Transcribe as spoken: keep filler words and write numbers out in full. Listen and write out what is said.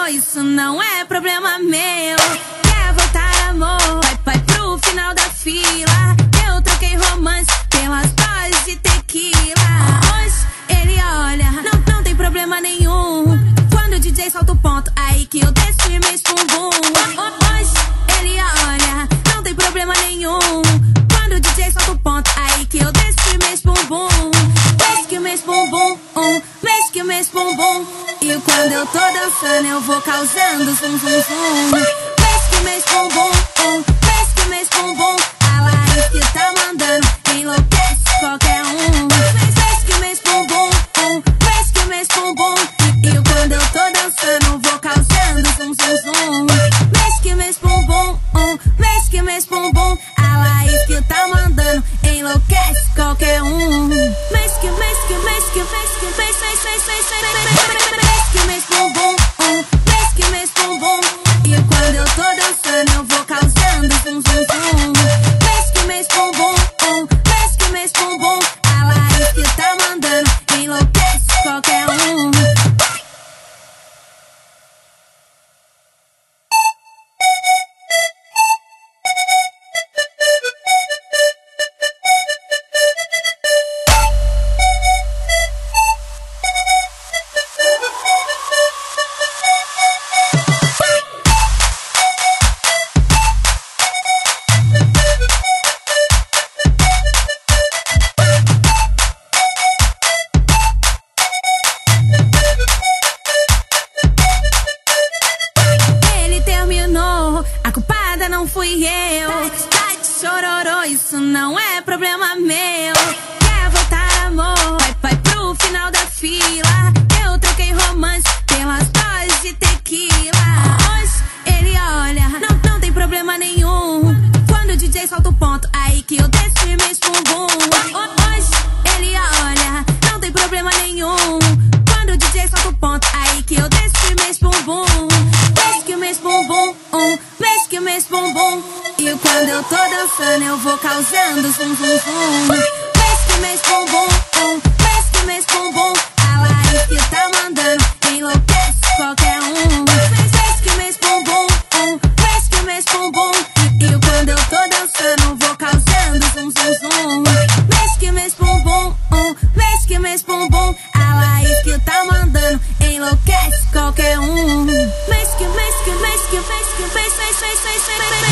chororô, isso não é problema meu. Quer voltar amor, vai, vai pro final da fila. Eu troquei romance pelas doses de tequila. Hoje ele olha, não, não tem problema nenhum. Quando o D J solta o ponto, aí que eu desço e mexo bumbum. Hoje ele olha, não tem problema nenhum. Quando o D J solta o ponto, aí que eu desço e mexo bumbum. Mexe que mexo bumbum, um, mexe que mexo bumbum. E quando eu tô dançando eu vou causando zum zum zum. Mexe que mexo bumbum, um, mexe que mexo bumbum. A Lais que tá mandando enlouquece qualquer um. Mexe que mexo bumbum, um, mexe que mexo bumbum. E quando eu tô dançando eu vou causando zum zum zum. Mexe que mexo bumbum, um, mexe que mexo bumbum. A Lais que tá mandando enlouquece qualquer um. Mexe que mexe que mexe que mexe que mexe mexe mexe mexe mexe que mexe bumbum, um, mexe que mexe bumbum. E quando eu tô dançando eu vou causando zum zum zum. Mexe que mexe bumbum, um, mexe que mexe bumbum. A Lais que tá mandando enlouquece qualquer um. Não fui eu. Tá de chororô, isso não é problema meu. Quer voltar amor, vai, vai pro final da fila. Eu troquei romance pelas doses de tequila. Hoje ele olha, não, não tem problema nenhum. Quando o D J solta o ponto, aí que eu desço e mexo bumbum. Hoje ele olha, não tem problema nenhum. Quando o D J solta o ponto, aí que eu desço e mexo bumbum. Mexe que mexo bumbum, um, mexe que mexo bumbum. E quando eu tô dançando eu vou causando zum zum zum. Mexe que mexo bumbum, um, mexe que mexo bumbum. A Lais que tá mandando enlouquece qualquer um. Mexe que mexo bumbum, um, mexe que mexo bumbum. E quando eu tô dançando eu vou causando zum zum zum. Mexe que mexo bumbum, um, mexe que mexo bumbum. A Lais que tá mandando enlouquece qualquer um. Mexe que mexe que mexe que mexe que mexe mexe mexe mexe.